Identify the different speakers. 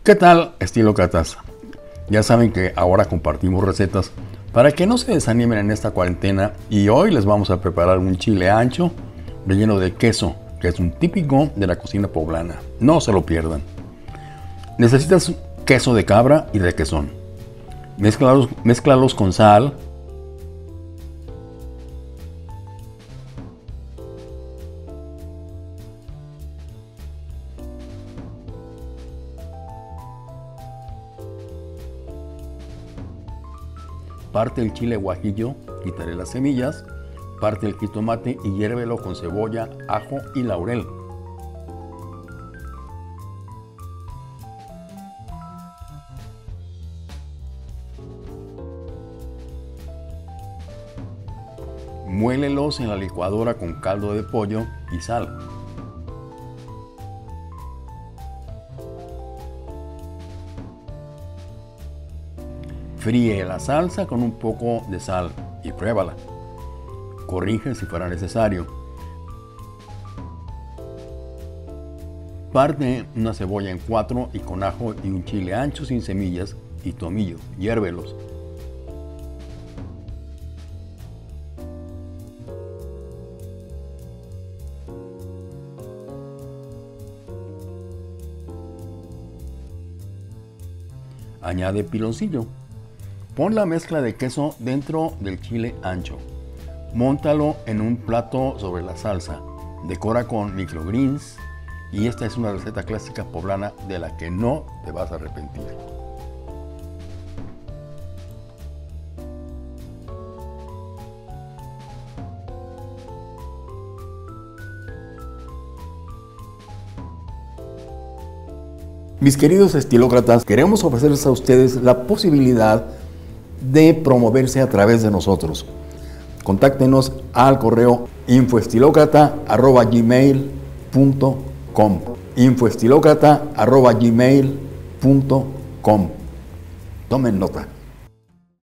Speaker 1: ¿Qué tal, estilócratas? Ya saben que ahora compartimos recetas para que no se desanimen en esta cuarentena, y hoy les vamos a preparar un chile ancho relleno de queso, que es un típico de la cocina poblana. No se lo pierdan. Necesitas queso de cabra y requesón. Mézclalos con sal, parte el chile guajillo, quitaré las semillas, parte el jitomate y hiérvelo con cebolla, ajo y laurel. Muélelos en la licuadora con caldo de pollo y sal. Fríe la salsa con un poco de sal y pruébala. Corrige si fuera necesario. Parte una cebolla en cuatro y con ajo y un chile ancho sin semillas y tomillo. Hiérvelos. Añade piloncillo. Pon la mezcla de queso dentro del chile ancho. Móntalo en un plato sobre la salsa. Decora con microgreens, y esta es una receta clásica poblana de la que no te vas a arrepentir. Mis queridos estilócratas, queremos ofrecerles a ustedes la posibilidad de promoverse a través de nosotros. Contáctenos al correo infoestilocrata@gmail.com. infoestilocrata@gmail.com. Tomen nota.